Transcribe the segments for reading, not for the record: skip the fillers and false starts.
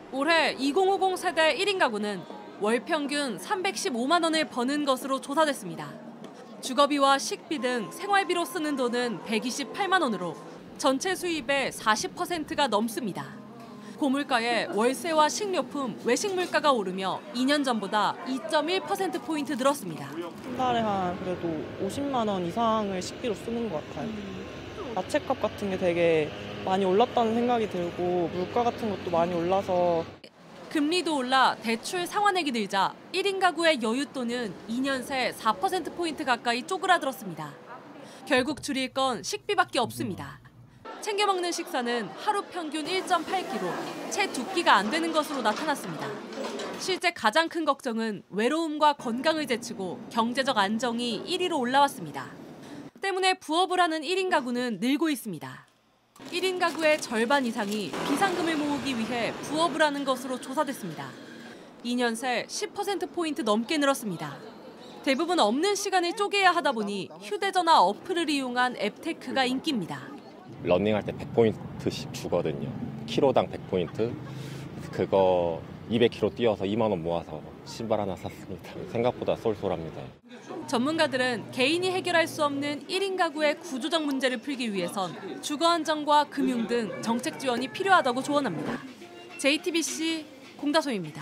올해 2050 세대 1인 가구는 월 평균 315만 원을 버는 것으로 조사됐습니다. 주거비와 식비 등 생활비로 쓰는 돈은 128만 원으로 전체 수입의 40%가 넘습니다. 고물가에 월세와 식료품, 외식 물가가 오르며 2년 전보다 2.1%포인트 늘었습니다. 한 달에 한 그래도 50만 원 이상을 식비로 쓰는 것 같아요. 야채값 같은 게 되게 많이 올랐다는 생각이 들고 물가 같은 것도 많이 올라서 금리도 올라 대출 상환액이 늘자 1인 가구의 여윳돈은 2년 새 4%포인트 가까이 쪼그라들었습니다. 결국 줄일 건 식비밖에 없습니다. 챙겨 먹는 식사는 하루 평균 1.8kg, 채 2끼가 안 되는 것으로 나타났습니다. 실제 가장 큰 걱정은 외로움과 건강을 제치고 경제적 안정이 1위로 올라왔습니다. 때문에 부업을 하는 1인 가구는 늘고 있습니다. 1인 가구의 절반 이상이 비상금을 모으기 위해 부업을 하는 것으로 조사됐습니다. 2년 새 10%포인트 넘게 늘었습니다. 대부분 없는 시간을 쪼개야 하다 보니 휴대전화 어플을 이용한 앱테크가 인기입니다. 러닝할 때 100포인트씩 주거든요. 키로당 100포인트. 그거 200km 뛰어서 2만 원 모아서 신발 하나 샀습니다. 생각보다 쏠쏠합니다. 전문가들은 개인이 해결할 수 없는 1인 가구의 구조적 문제를 풀기 위해선 주거 안정과 금융 등 정책 지원이 필요하다고 조언합니다. JTBC 공다솜입니다.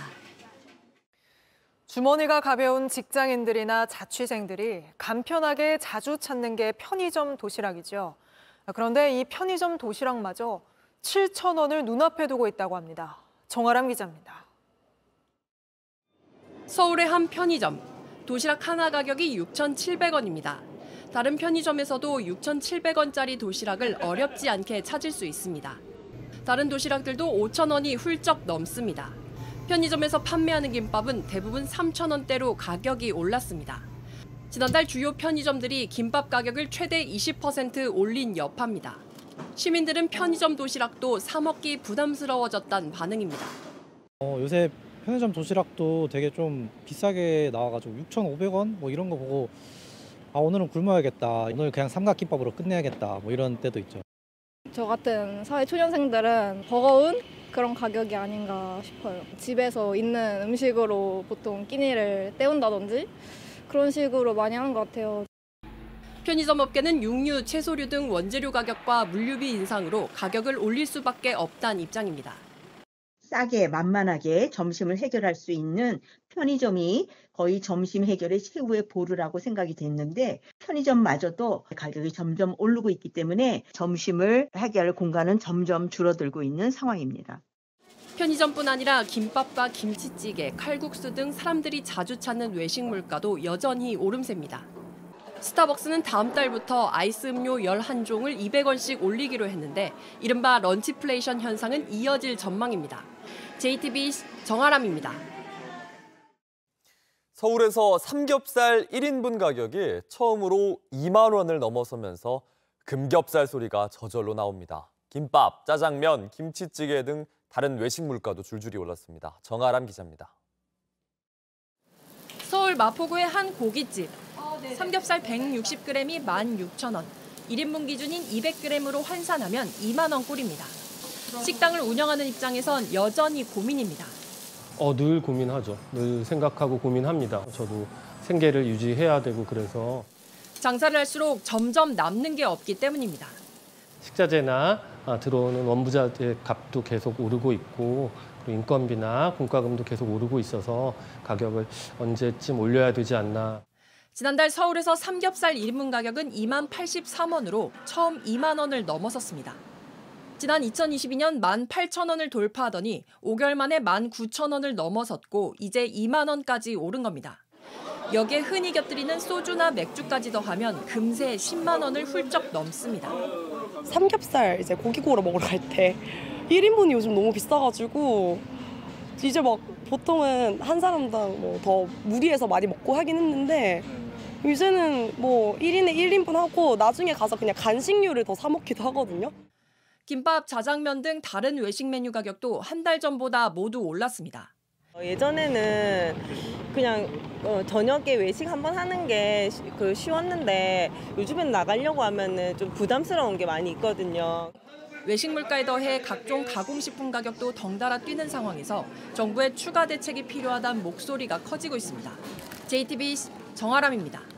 주머니가 가벼운 직장인들이나 자취생들이 간편하게 자주 찾는 게 편의점 도시락이죠. 그런데 이 편의점 도시락마저 7,000원을 눈앞에 두고 있다고 합니다. 정아람 기자입니다. 서울의 한 편의점. 도시락 하나 가격이 6,700원입니다. 다른 편의점에서도 6,700원짜리 도시락을 어렵지 않게 찾을 수 있습니다. 다른 도시락들도 5,000원이 훌쩍 넘습니다. 편의점에서 판매하는 김밥은 대부분 3,000원대로 가격이 올랐습니다. 지난달 주요 편의점들이 김밥 가격을 최대 20% 올린 여파입니다. 시민들은 편의점 도시락도 사 먹기 부담스러워졌다는 반응입니다. 요새 편의점 도시락도 되게 좀 비싸게 나와가지고 6,500원 뭐 이런 거 보고 오늘은 굶어야겠다. 오늘 그냥 삼각김밥으로 끝내야겠다. 뭐 이런 때도 있죠. 저 같은 사회초년생들은 버거운 그런 가격이 아닌가 싶어요. 집에서 있는 음식으로 보통 끼니를 때운다든지 그런 식으로 많이 하는 것 같아요. 편의점 업계는 육류, 채소류 등 원재료 가격과 물류비 인상으로 가격을 올릴 수밖에 없다는 입장입니다. 싸게 만만하게 점심을 해결할 수 있는 편의점이 거의 점심 해결의 최후의 보루라고 생각이 됐는데 편의점마저도 가격이 점점 오르고 있기 때문에 점심을 해결할 공간은 점점 줄어들고 있는 상황입니다. 편의점뿐 아니라 김밥과 김치찌개, 칼국수 등 사람들이 자주 찾는 외식 물가도 여전히 오름세입니다. 스타벅스는 다음 달부터 아이스 음료 11종을 200원씩 올리기로 했는데 이른바 런치플레이션 현상은 이어질 전망입니다. JTBC 정아람입니다. 서울에서 삼겹살 1인분 가격이 처음으로 2만 원을 넘어서면서 금겹살 소리가 저절로 나옵니다. 김밥, 짜장면, 김치찌개 등 다른 외식 물가도 줄줄이 올랐습니다. 정아람 기자입니다. 서울 마포구의 한 고깃집. 삼겹살 160g이 16,000원, 1인분 기준인 200g으로 환산하면 2만 원 꼴입니다. 식당을 운영하는 입장에선 여전히 고민입니다. 늘 고민하죠. 늘 생각하고 고민합니다. 저도 생계를 유지해야 되고 그래서. 장사를 할수록 점점 남는 게 없기 때문입니다. 식자재나 들어오는 원부자재 값도 계속 오르고 있고 그리고 인건비나 공과금도 계속 오르고 있어서 가격을 언제쯤 올려야 되지 않나. 지난달 서울에서 삼겹살 1인분 가격은 2만 83원으로 처음 2만 원을 넘어섰습니다. 지난 2022년 18,000원을 돌파하더니 5개월 만에 19,000원을 넘어섰고 이제 2만 원까지 오른 겁니다. 여기에 흔히 곁들이는 소주나 맥주까지 더하면 금세 10만 원을 훌쩍 넘습니다. 삼겹살 이제 고기 구워 먹으러 갈 때 1인분이 요즘 너무 비싸가지고 이제 막 보통은 한 사람당 뭐 더 무리해서 많이 먹고 하긴 했는데 이제는 뭐 1인에 1인분 하고 나중에 가서 그냥 간식류를 더 사 먹기도 하거든요. 김밥, 자장면 등 다른 외식 메뉴 가격도 한 달 전보다 모두 올랐습니다. 예전에는 그냥 저녁에 외식 한번 하는 게 쉬웠는데 요즘엔 나가려고 하면은 좀 부담스러운 게 많이 있거든요. 외식 물가에 더해 각종 가공식품 가격도 덩달아 뛰는 상황에서 정부의 추가 대책이 필요하다는 목소리가 커지고 있습니다. JTBC 정아람입니다.